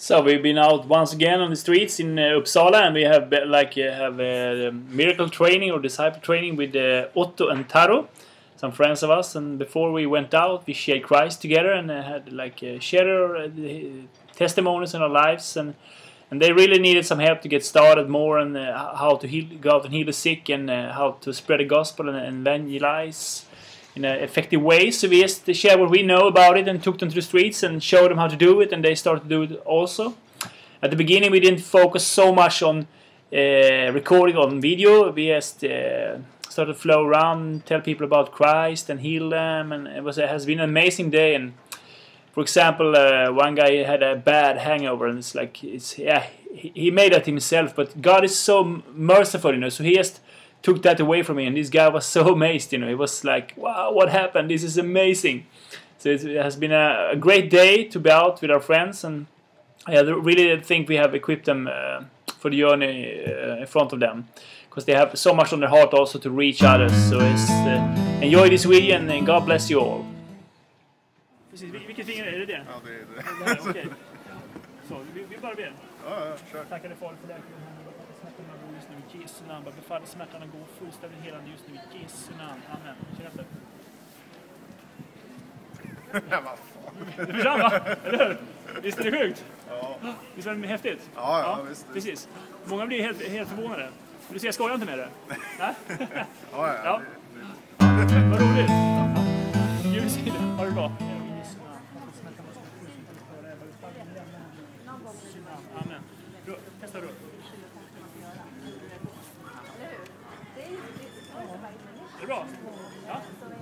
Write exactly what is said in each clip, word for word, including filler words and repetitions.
So we've been out once again on the streets in uh, Uppsala, and we have uh, like uh, have uh, miracle training or disciple training with uh, Otto and Taro, some friends of us. And before we went out, we shared Christ together and uh, had like uh, shared our uh, testimonies in our lives, and and they really needed some help to get started more and uh, how to heal, go out and heal the sick, and uh, how to spread the gospel and, and evangelize in an effective way. So we just shared what we know about it and took them to the streets and showed them how to do it, and they started to do it also. At the beginning we didn't focus so much on uh, recording on video. We just uh, started to flow around, tell people about Christ and heal them, and it was it has been an amazing day. And for example, uh, one guy had a bad hangover, and it's like it's yeah he, he made that himself, but God is so merciful, you know, so he just took that away from me, and this guy was so amazed, you know. He was like, wow, what happened? This is amazing. So it has been a, a great day to be out with our friends, and I really think we have equipped them uh, for the journey uh, in front of them, because they have so much on their heart also to reach others. So it's, uh, enjoy this weekend, and God bless you all. Precis, vilket finger är det det? Ja, det är det. Okej. Så, vi, vi börjar med. Ja, ja, kör. Tackar dig Fader för läkaren. Smärtorna går just nu i Jesu namn. Bara befaller smärtorna går fullständigt helande just nu i Jesu namn. Amen. Känn efter. Ja, vad fan. Det försvann, va? Eller hur? Visst är det sjukt? Ja. Visst är det häftigt? Ja, ja, visst. Precis. Många blir helt, helt förvånade. Men du ser, jag skojar inte med det. Nej? Ja, ja. Ja. Det, det. Vad roligt. Gud välsigne dig. Ha det bra. Amen. Testa då. Är det bra? Ja.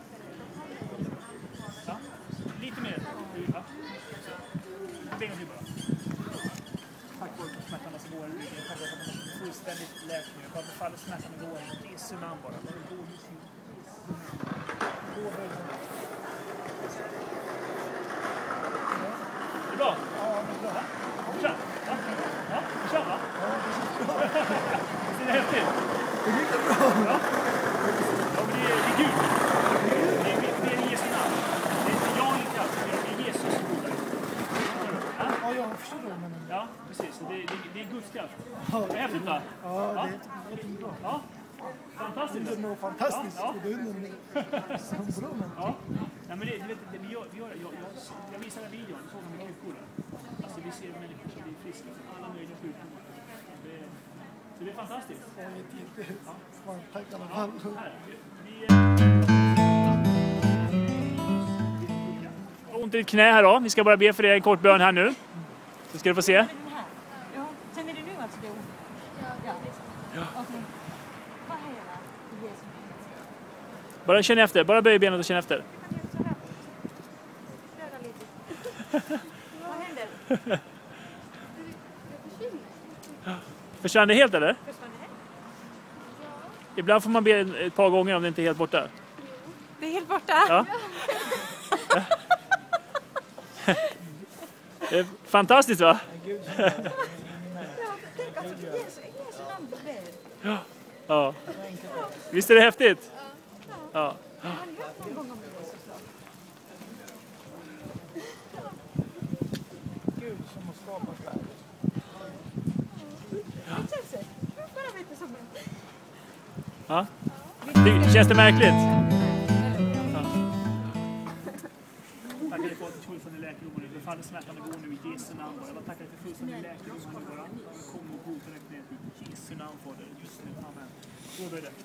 Ja. Lite mer. Ja. Benga till bara. Tack för smärtorna som går. Tack för att de är fullständigt läkning. Jag befaller smärtan att gå i Jesu namn bara. Är det bra? Ja, det är bra. Kör. Ja. Ja, kör va? Ja, det är häftigt. Det gick bra. Ja. Ja, men det är, det är Gud. Det är, det är Jesu namn. Det är inte jag inte alls, det är Jesus som bor där. Ja, Ja, jag förstår det. Men... ja precis. Det, det, det är Guds kraft. Ja, det är häftigt va? Ja, det är jättebra. Ja. Fantastiskt. Det är nog fantastiskt. Ja, Det är som bra, men... ja. Nej, men det, det, det, vi gör, vi gör, jag, jag, jag visar den videon, såg de i sjukvården. Alltså vi ser människor som blir friska från alla möjliga sjukdomar. Det, så det är fantastiskt. Ja, det är jätte... Varmt tack i alla fall. Ja, här, vi, vi, ont i ditt knä här då. Vi ska bara be för dig en kort bön här nu. Så ska du få se. Ja, känner du nu att det är ont? Ja. Ja. Okej. Vad hela Jesus? Bara känn efter. Bara böj benet och känn efter. Röra lite. Vad händer? Försvann det helt eller? Försvann det här? Ibland får man be ett par gånger om det inte är helt borta. Det är helt borta. Ja. Det är fantastiskt va? Ja, tänk alltså, Jesus, Jesu namn blir. Ja. Ja. Visst är det häftigt? Ja. Har ni hört någon gång om Jesus då? Gud som har skapat världen. Det känns det. Bara lite som en... Ja. Det, känns det märkligt? Ja. Tackar dig för att du fullständig läkedom. Du befaller smärtan att gå nu i Jesu namn. Jag tackar dig för fullständig läkedom. Kom och bo på det i Jesu namn för det just nu. Amen. Gå och börja det.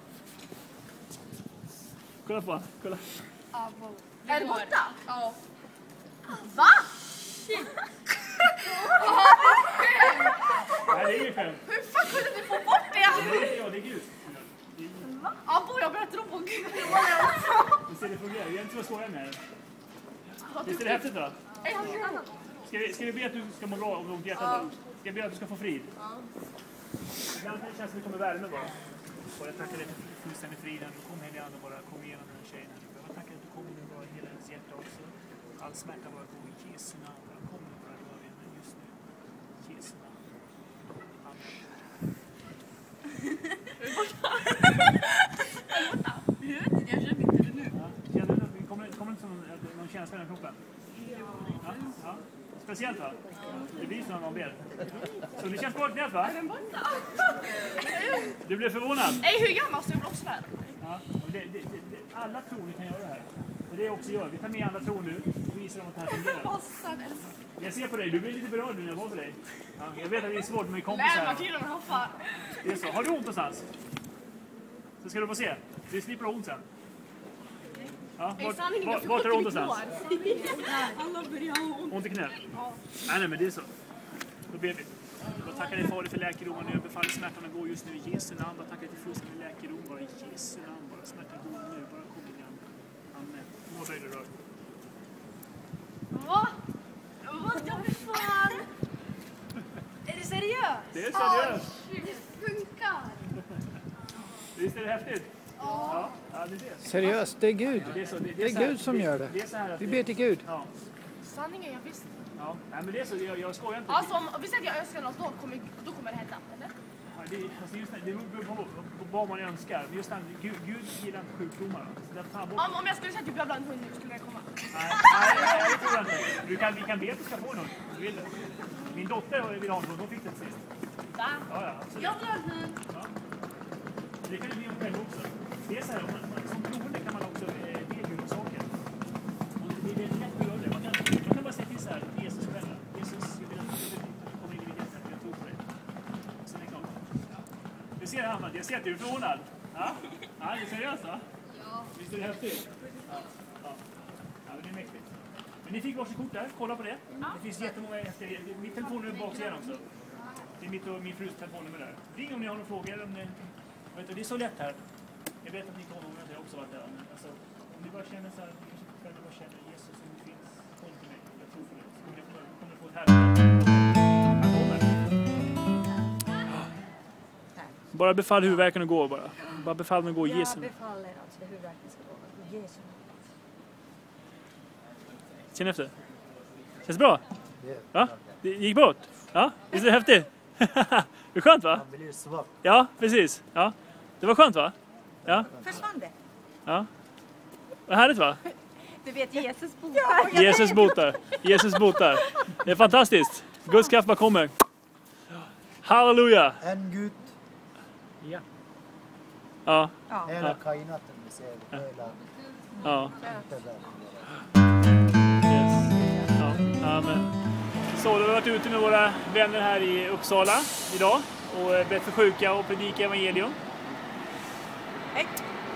Kolla på honom. Kolla. Är det borta? Ja. Va? Nej, det är inget skämt. Hur fan kunde ni få bort det? Ja, det är Gud. Ja, bor jag berättar om på Gud. Vi ser det fungerar. Det är inte så svårare med det. Visst är det häftigt då? Ska vi, ska vi be att du ska må bra om du har ont i hjärtat? Ska vi be att du ska få frid? Ibland kan det kännas som att det kommer värme bara. Och jag tackar dig för fullständig frid. Kom här i ande bara, kom igenom den här tjejen. Jag tackar att du kommer nu bara i hela hennes hjärta också. All smärta bara gå i Jesu namn. Kom nu bara rör vi henne just nu. I Jesu namn. Amen. Jag känner inte det nu. Ja, känner du, kommer, kommer det inte som någon, någon känsla i den kroppen? Ja. Ja. speciellt va? Det blir som någon ber. Så det känns bra i knät va? Du blev förvånad? Nej, hur gammal står också där? Ja, och det, det, det, alla tror vi kan göra det här. Och det också gör. Vi tar med alla tror nu och visar dem att det här fungerar. Jag ser på dig, du blir lite berörd nu när jag var för dig. Ja, jag vet att det är svårt med kompisar. Nej, killen har fan. Det är så. Har du ont någonstans? Så ska du få se. Du slipper ha ont sen. Ja, vart, vart, vart är det ont någonstans? Alla börjar ha ont. Ont i knät? Nej, nej, men det är så. Då ber vi. Jag tackar dig Fader för läkedomen. Jag befaller smärtan att gå just nu i Jesu namn. Jag tackar dig till fullständig läkedom. Bara i Jesu namn. Bara smärtan går nu. Bara kom igen. Amen. Vad böjer du rör? Va? Vad ska vi fan? Är det seriöst? Det är seriöst. Det funkar. Visst är det häftigt? Ja. Ja, det är det. Seriöst, det är Gud. Det är, så, det, Det är så här- Gud som gör det. Det är så här att Vi det- ber till Gud. Ja. Sanningen, jag visste. Ja. Nej, men det är så. Jag, jag skojar inte. Alltså om vi säger att jag önskar något, då kommer, då kommer det hända, eller? Ja, det, alltså just det, det beror på, på vad man önskar. Men just den, Gud, Gud gillar inte sjukdomar. Så därför tar han bort. Om, om jag skulle säga typ jag vill ha en hund nu, skulle det komma? Nej, nej, nej, det tror jag inte. Du kan, vi kan be att du ska få någon. Du vill det. Min dotter vill ha en hund. Hon fick den sist. Va? Ja, ja, absolut. Jag vill ha en hund. Ja. Det kan ju bli om själv också. Det är så här, om man, man- som troende kan man också eh, be Gud om saker. Och det är väldigt lätt att göra det. Man kan, man kan bara säga till så här, Jesus själv. Jesus, jag vill att du kommer in i mitt hjärta. Jag tror på dig. Så det är klart. Du ser Ahmad, jag ser att du är förvånad. Ja, ja det är seriöst va? Ja. Visst är det häftigt? Ja. Ja. Ja, men det är mäktigt. Men ni fick varsitt kort där, kolla på det. Det finns jättemånga efter. Mitt telefonnummer är baksidan också. Det är mitt och min frus telefonnummer där. Ring om ni har några frågor. Om ni, vet du, det är så lätt här. Jag vet att ni kommer ihåg att jag också varit där. Men alltså, om ni bara känner så här, ni kanske själva bara känner Jesus som finns. Kom till mig. Jag tror på det. Så kommer ni få, kommer ni få ett härligt. Han kommer. Bara befall huvudvärken att gå bara. Bara befall den att gå i Jesu. Jag befaller alltså det huvudvärken ska gå i Jesu namn. Känn efter. Känns bra? Ja, det gick bort. Ja, visst är det häftigt? Det är skönt va? Han blir svart. Ja, precis. Ja. Det var skönt va? Ja, Försvann det? ja. Vad härligt va? Du vet Jesus botar. Jesus botar. Jesus botar. Det är fantastiskt. Guds kraft bara kommer. Halleluja. En Gud, Ja. hela kainaten vi ser, hela Ja. det där. Yes. Ja. Amen. Så då har vi varit ute med våra vänner här i Uppsala idag och bett för sjuka och predika evangelium. Hej.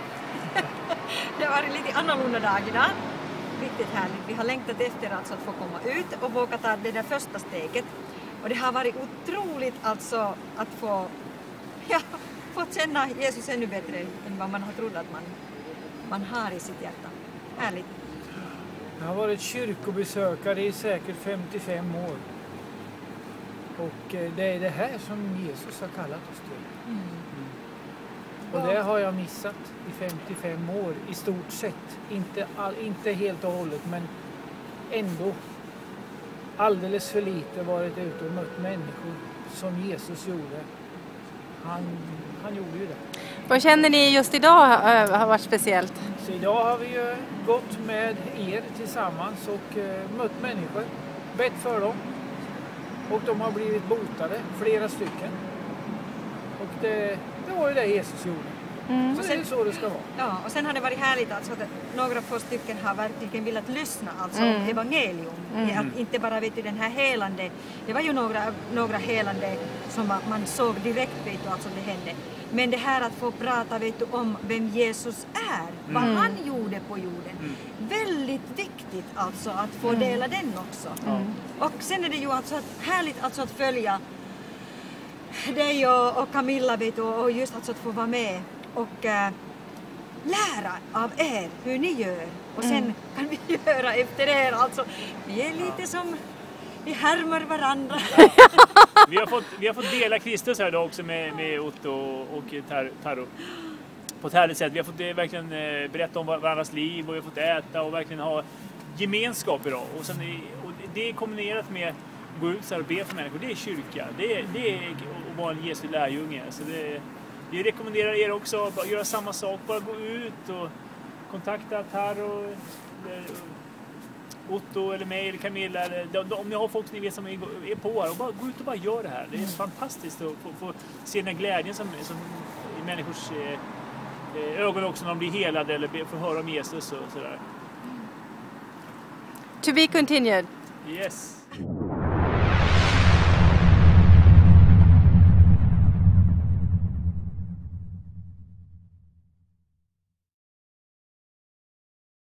Det har varit lite annorlunda dag idag. Riktigt härligt. Vi har längtat efter alltså att få komma ut och våga ta det där första steget. Och det har varit otroligt alltså att få, ja, få känna Jesus ännu bättre än vad man har trott att man, man har i sitt hjärta. Härligt. Jag har varit kyrkobesökare i säkert femtiofem år. Och eh, det är det här som Jesus har kallat oss till. Mm. Och det har jag missat i femtiofem år i stort sett. Inte, all, inte helt och hållet men ändå alldeles för lite varit ute och mött människor som Jesus gjorde. Han, han gjorde ju det. Vad känner ni just idag äh, har varit speciellt? Så idag har vi ju gått med er tillsammans och eh, mött människor, bett för dem. Och de har blivit botade, flera stycken. Och det, det var ju det Jesus gjorde. Mm. Så det är så det ska vara. Ja, och sen har det varit härligt alltså att några få stycken har verkligen velat lyssna alltså Mm. om evangelium. Mm. Att inte bara vet du den här helande, det var ju några, några helande som var, man såg direkt vet du, alltså det hände. Men det här att få prata vet du, om vem Jesus är, vad Mm. han gjorde på jorden. Väldigt viktigt alltså att få Mm. dela den också. Mm. Och sen är det ju alltså att, härligt alltså att följa dig och, och Camilla vet du, och just alltså att få vara med och äh, lära av er hur ni gör. Och sen Mm. kan vi göra efter er. Alltså, vi är lite som, vi härmar varandra. Vi har fått, vi har fått dela Kristus här idag också med, med Otto och Tar, Taro. På ett härligt sätt. Vi har fått eh, verkligen eh, berätta om varandras liv och vi har fått äta och verkligen ha gemenskap idag. Och, sen, är- och det är kombinerat med att gå ut så här och be för människor. Det är kyrka. Det är, det är att vara en Jesu lärjunge. Så det, vi rekommenderar er också att bara göra samma sak. Bara gå ut och kontakta Taro. eh, Otto eller mig eller Camilla, eller, de, de, om ni har folk ni vet som är, är på här, och bara gå ut och bara gör det här. Det är mm. fantastiskt att få, få se den här glädjen som, som i människors eh, ögon också när de blir helade eller får höra om Jesus och sådär. To be continued. Yes.